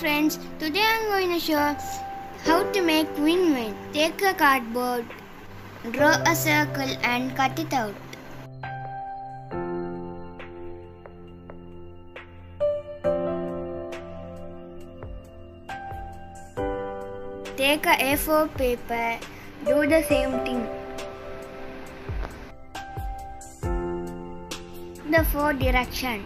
friends, today I am going to show how to make wind vane. Take a cardboard, draw a circle and cut it out. Take a A4 paper, do the same thing. The 4 direction.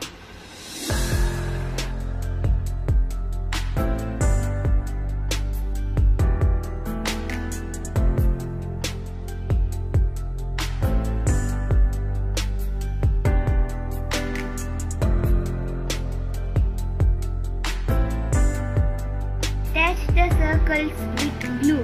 Attach the circles with glue.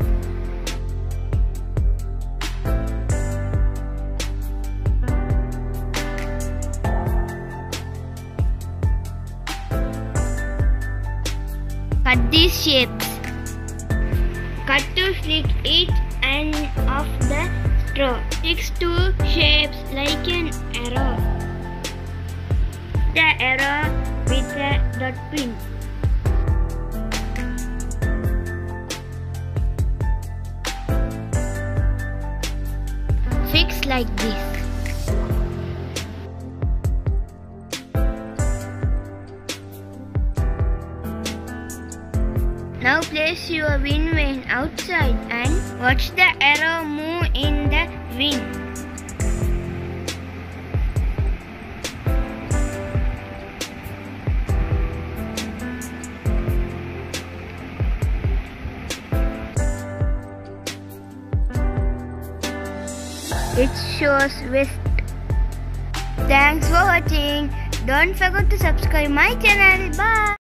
Cut these shapes. Cut to stick each end of the straw. Fix 2 shapes like an arrow. The arrow with a dot pin. Fix like this. Now place your wind vane outside and watch the arrow move in the wind. It shows west. Thanks for watching. Don't forget to subscribe my channel. Bye.